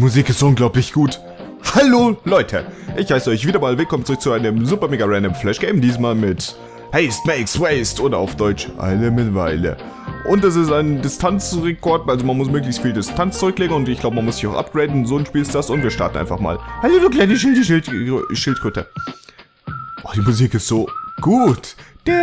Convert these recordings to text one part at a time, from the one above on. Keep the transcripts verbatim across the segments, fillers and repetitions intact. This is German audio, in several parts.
Musik ist unglaublich gut. Hallo Leute, ich heiße euch wieder mal willkommen zurück zu einem super mega random Flash Game, diesmal mit Haste Makes Waste oder auf Deutsch Eile mit Weile. Und es ist ein Distanzrekord, also man muss möglichst viel Distanz zurücklegen und ich glaube man muss sich auch upgraden, so ein Spiel ist das und wir starten einfach mal. Hallo du kleine Schild Schild Schildkröte. Oh, die Musik ist so gut.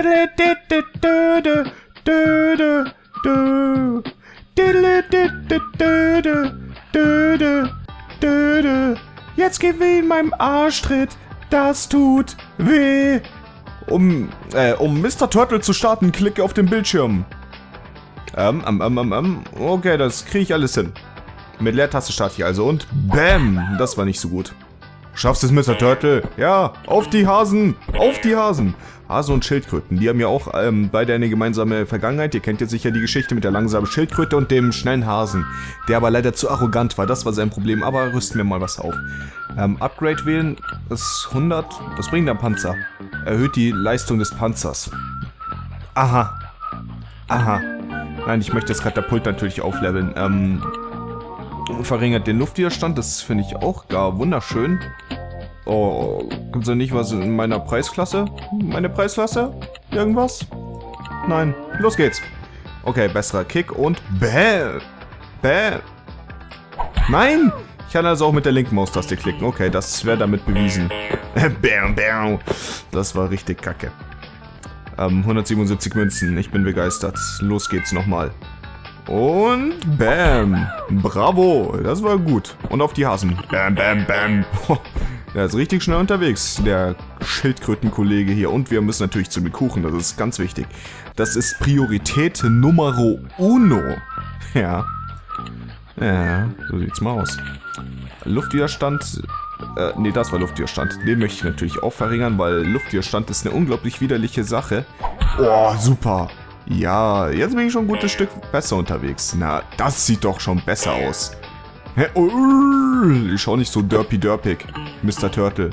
Jetzt gib weh in meinem Arschtritt. Das tut weh. Um, äh, um Mister Turtle zu starten, klicke auf den Bildschirm. Ähm, ähm, ähm, ähm, ähm. Okay, das kriege ich alles hin. Mit Leertaste starte ich also und BÄM! Das war nicht so gut. Schaffst es, Mister Turtle? Ja, auf die Hasen! Auf die Hasen! Hase und Schildkröten, die haben ja auch ähm, beide eine gemeinsame Vergangenheit. Ihr kennt ja sicher die Geschichte mit der langsamen Schildkröte und dem schnellen Hasen, der aber leider zu arrogant war. Das war sein Problem, aber rüsten wir mal was auf. Ähm, Upgrade wählen ist hundert. Was bringt der Panzer? Erhöht die Leistung des Panzers. Aha. Aha. Nein, ich möchte das Katapult natürlich aufleveln. Ähm, verringert den Luftwiderstand, das finde ich auch gar wunderschön. Oh, gibt's da nicht was in meiner Preisklasse? Meine Preisklasse? Irgendwas? Nein. Los geht's. Okay, besserer Kick und bäh. Bäh. Nein! Ich kann also auch mit der linken Maustaste klicken. Okay, das wäre damit bewiesen. Bäm, bäm. Das war richtig kacke. Ähm, hundertsiebenundsiebzig Münzen. Ich bin begeistert. Los geht's nochmal. Und bam. Bravo. Das war gut. Und auf die Hasen. Bam, bam, bam. Der ist richtig schnell unterwegs, der Schildkrötenkollege hier. Und wir müssen natürlich zu den Kuchen, das ist ganz wichtig. Das ist Priorität Numero uno. Ja. Ja, so sieht's mal aus. Luftwiderstand. Äh, nee, das war Luftwiderstand. Den möchte ich natürlich auch verringern, weil Luftwiderstand ist eine unglaublich widerliche Sache. Oh, super. Ja, jetzt bin ich schon ein gutes Stück besser unterwegs. Na, das sieht doch schon besser aus. Hä? Oh, ich schau nicht so derpy-derpig, Mister Turtle.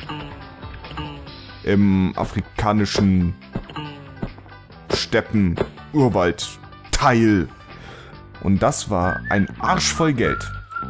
Im afrikanischen Steppen-Urwald-Teil. Und das war ein Arsch voll Geld.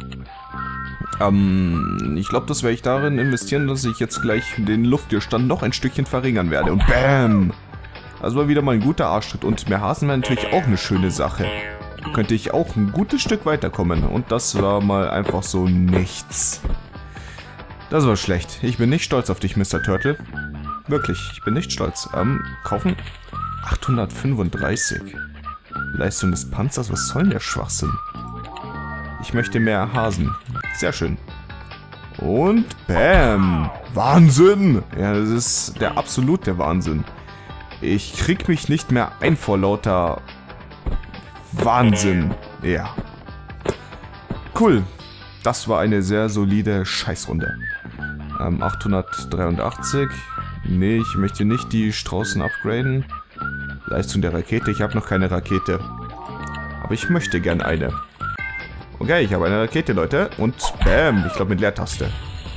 Ähm, ich glaube, das werde ich darin investieren, dass ich jetzt gleich den Luftwiderstand noch ein Stückchen verringern werde. Und bam! Das war wieder mal ein guter Arschtritt. Und mehr Hasen wäre natürlich auch eine schöne Sache. Könnte ich auch ein gutes Stück weiterkommen. Und das war mal einfach so nichts. Das war schlecht. Ich bin nicht stolz auf dich, Mister Turtle. Wirklich, ich bin nicht stolz. Ähm, kaufen? achthundertfünfunddreißig. Leistung des Panzers? Was soll denn der Schwachsinn? Ich möchte mehr Hasen. Sehr schön. Und bam! Wahnsinn! Ja, das ist der absolute Wahnsinn. Ich krieg mich nicht mehr ein vor lauter Wahnsinn. Ja. Cool. Das war eine sehr solide Scheißrunde. Ähm, achthundertdreiundachtzig. Nee, ich möchte nicht die Straußen upgraden. Leistung der Rakete. Ich habe noch keine Rakete. Aber ich möchte gern eine. Okay, ich habe eine Rakete, Leute. Und bam. Ich glaube mit Leertaste.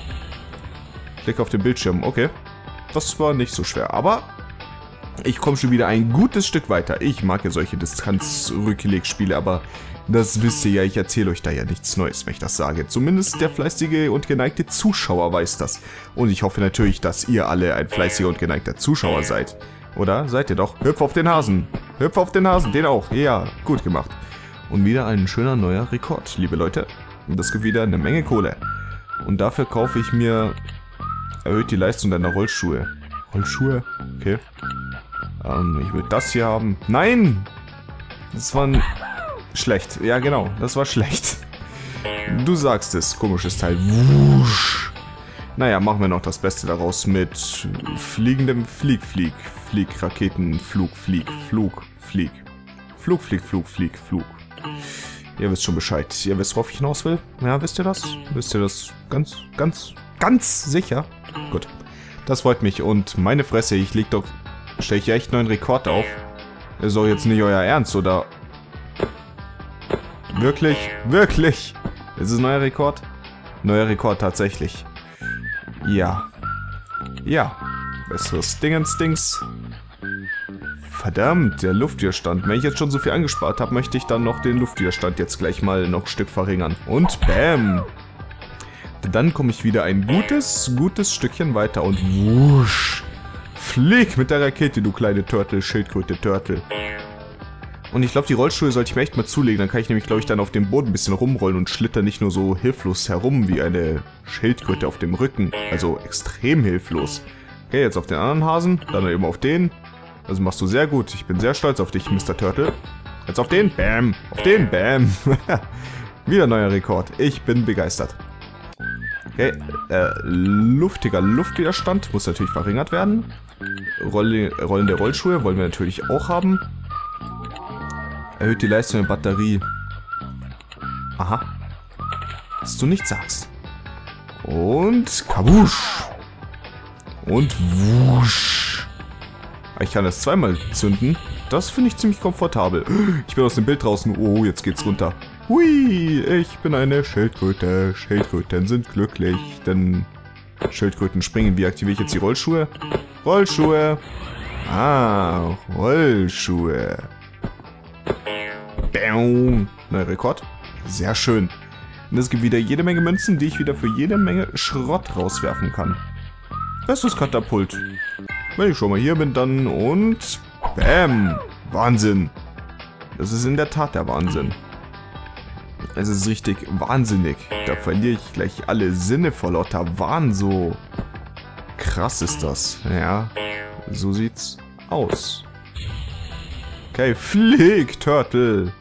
Klick auf den Bildschirm. Okay. Das war nicht so schwer. Aber ich komme schon wieder ein gutes Stück weiter. Ich mag ja solche Distanzrücklegspiele, aber das wisst ihr ja, ich erzähle euch da ja nichts Neues, wenn ich das sage. Zumindest der fleißige und geneigte Zuschauer weiß das. Und ich hoffe natürlich, dass ihr alle ein fleißiger und geneigter Zuschauer seid. Oder? Seid ihr doch? Hüpf auf den Hasen. Hüpf auf den Hasen, den auch. Ja, gut gemacht. Und wieder ein schöner neuer Rekord, liebe Leute. Und das gibt wieder eine Menge Kohle. Und dafür kaufe ich mir... Erhöht die Leistung deiner Rollschuhe. Rollschuhe? Okay. Ähm, ich will das hier haben. Nein! Das war ein... schlecht. Ja, genau. Das war schlecht. Du sagst es. Komisches Teil. Wusch. Naja, machen wir noch das Beste daraus mit fliegendem Flieg, Flieg, Flieg, Raketen, Flug, Flieg, Flug, Flieg. Flug, Flieg, Flug, Flieg, Flug. Ihr wisst schon Bescheid. Ihr wisst, worauf ich hinaus will? Ja, wisst ihr das? Wisst ihr das ganz, ganz, ganz sicher? Gut. Das freut mich. Und meine Fresse, ich leg doch... Stelle ich hier echt neuen Rekord auf? Ist doch jetzt nicht euer Ernst, oder? Wirklich? Wirklich? Ist es ein neuer Rekord? Neuer Rekord, tatsächlich. Ja. Ja. Besseres Dingens, Dings. Verdammt, der Luftwiderstand. Wenn ich jetzt schon so viel angespart habe, möchte ich dann noch den Luftwiderstand jetzt gleich mal noch ein Stück verringern. Und bam! Dann komme ich wieder ein gutes, gutes Stückchen weiter und wusch. Flieg mit der Rakete, du kleine Turtle, Schildkröte, Turtle. Und ich glaube, die Rollschuhe sollte ich mir echt mal zulegen. Dann kann ich nämlich, glaube ich, dann auf dem Boden ein bisschen rumrollen und schlitter nicht nur so hilflos herum wie eine Schildkröte auf dem Rücken. Also extrem hilflos. Okay, jetzt auf den anderen Hasen, dann eben auf den. Also machst du sehr gut. Ich bin sehr stolz auf dich, Mister Turtle. Jetzt auf den, bam. Auf den, bam. Wieder neuer Rekord. Ich bin begeistert. Okay, äh, luftiger Luftwiderstand muss natürlich verringert werden. Roll, rollende Rollschuhe wollen wir natürlich auch haben. Erhöht die Leistung der Batterie. Aha. Was du nicht sagst. Und kabusch. Und wusch. Ich kann das zweimal zünden. Das finde ich ziemlich komfortabel. Ich bin aus dem Bild draußen. Oh, jetzt geht's runter. Hui, ich bin eine Schildkröte. Schildkröten sind glücklich, denn Schildkröten springen. Wie aktiviere ich jetzt die Rollschuhe? Rollschuhe. Ah, Rollschuhe. Bäum. Neuer Rekord. Sehr schön. Und es gibt wieder jede Menge Münzen, die ich wieder für jede Menge Schrott rauswerfen kann. Bestes Katapult. Wenn ich schon mal hier bin, dann und... Bäm. Wahnsinn. Das ist in der Tat der Wahnsinn. Es ist richtig wahnsinnig. Da verliere ich gleich alle Sinne vor lauter Wahn. So krass ist das. Ja, so sieht's aus. Okay, flieg, Turtle.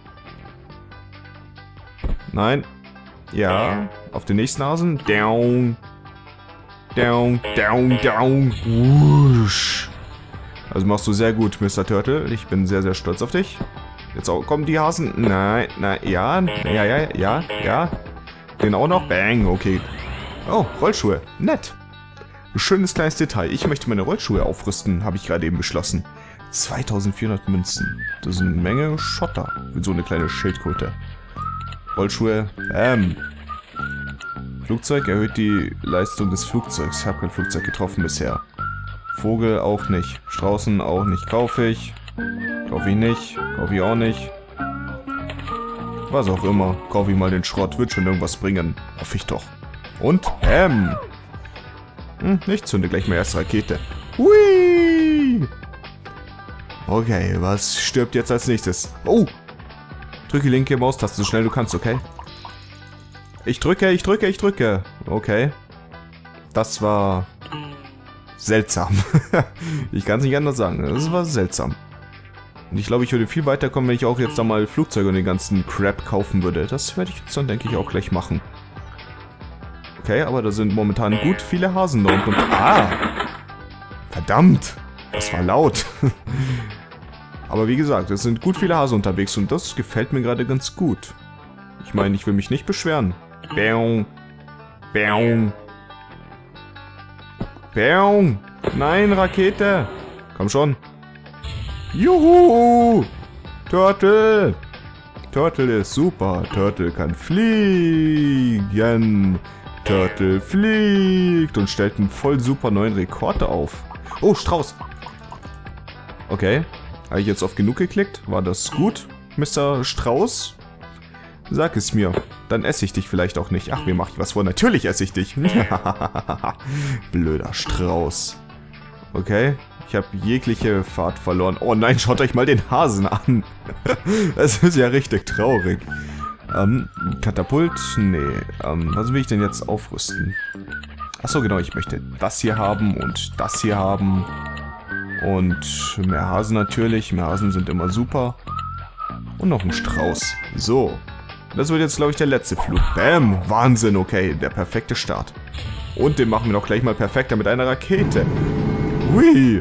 Nein. Ja, auf den nächsten Hasen. Down. Down, down, down. Wusch. Also machst du sehr gut, Mister Turtle. Ich bin sehr, sehr stolz auf dich. Jetzt auch, kommen die Hasen. Nein, nein, ja, ja, ja, ja, ja. Den auch noch. Bang, okay. Oh, Rollschuhe. Nett. Schönes kleines Detail. Ich möchte meine Rollschuhe aufrüsten, habe ich gerade eben beschlossen. zweitausendvierhundert Münzen. Das ist eine Menge Schotter für so eine kleine Schildkröte. Rollschuhe. Bam. Flugzeug erhöht die Leistung des Flugzeugs. Ich habe kein Flugzeug getroffen bisher. Vogel auch nicht. Straußen auch nicht. Kaufe ich. Kaufe ich nicht. Kaufe ich auch nicht. Was auch immer. Kaufe ich mal den Schrott. Wird schon irgendwas bringen. Hoffe ich doch. Und bam. Hm, ich zünde gleich mal erst Rakete. Hui. Okay, was stirbt jetzt als nächstes? Oh. Drücke die linke Maustaste so schnell du kannst, okay? Ich drücke, ich drücke, ich drücke. Okay. Das war seltsam. Ich kann es nicht anders sagen. Das war seltsam. Und ich glaube, ich würde viel weiterkommen, wenn ich auch jetzt da mal Flugzeuge und den ganzen Crap kaufen würde. Das werde ich jetzt dann, denke ich, auch gleich machen. Okay, aber da sind momentan gut viele Hasen da unten. Ah! Verdammt! Das war laut. Aber wie gesagt, es sind gut viele Hasen unterwegs und das gefällt mir gerade ganz gut. Ich meine, ich will mich nicht beschweren. Bäung. Bäung. Bäung. Nein, Rakete. Komm schon. Juhu. Turtle. Turtle ist super. Turtle kann fliegen. Turtle fliegt und stellt einen voll super neuen Rekord auf. Oh, Strauß. Okay. Habe ich jetzt oft genug geklickt? War das gut, Mister Strauß? Sag es mir. Dann esse ich dich vielleicht auch nicht. Ach, mir mache ich was vor. Natürlich esse ich dich. Blöder Strauß. Okay. Ich habe jegliche Fahrt verloren. Oh nein, schaut euch mal den Hasen an. Das ist ja richtig traurig. Ähm, Katapult? Nee. Ähm, was will ich denn jetzt aufrüsten? Achso, genau. Ich möchte das hier haben und das hier haben. Und mehr Hasen natürlich. Mehr Hasen sind immer super. Und noch ein Strauß. So. Das wird jetzt, glaube ich, der letzte Flug. Bam. Wahnsinn, okay. Der perfekte Start. Und den machen wir noch gleich mal perfekter mit einer Rakete. Hui.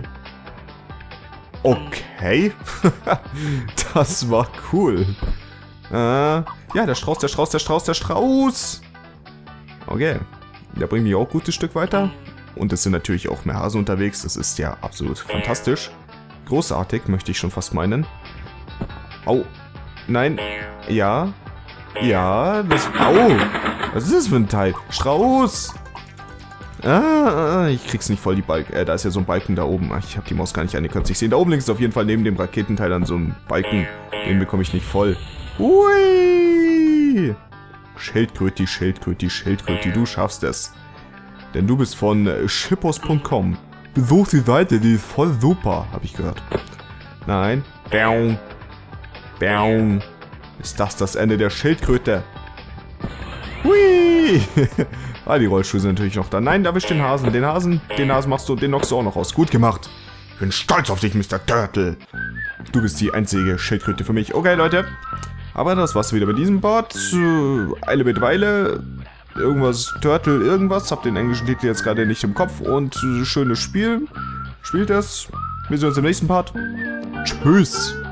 Okay. Das war cool. Äh, ja, der Strauß, der Strauß, der Strauß, der Strauß. Okay. Der bringt mich auch ein gutes Stück weiter. Und es sind natürlich auch mehr Hasen unterwegs. Das ist ja absolut fantastisch. Großartig, möchte ich schon fast meinen. Au. Nein. Ja. Ja, das... Au. Was ist das für ein Teil? Strauß. Ah, ich krieg's nicht voll, die Balken. Äh, da ist ja so ein Balken da oben. Ach, ich habe die Maus gar nicht an, ihr könnt es nicht sehen. Da oben links ist auf jeden Fall neben dem Raketenteil dann so ein Balken. Den bekomme ich nicht voll. Hui. Schildkröti, Schildkröti, Schildkröti, du schaffst es. Denn du bist von Schippos Punkt com. Besuch die Seite, die ist voll super, habe ich gehört. Nein. Baum. Baum. Ist das das Ende der Schildkröte? Hui! Ah, die Rollschuhe sind natürlich noch da. Nein, da wischt den Hasen. Den Hasen, den Hasen machst du, den knockst du auch noch aus. Gut gemacht. Ich bin stolz auf dich, Mister Turtle. Du bist die einzige Schildkröte für mich. Okay, Leute. Aber das war's wieder mit diesem Part. Eile mit Weile. Irgendwas, Turtle, irgendwas. Hab den englischen Titel jetzt gerade nicht im Kopf. Und schönes Spiel. Spielt es. Wir sehen uns im nächsten Part. Tschüss.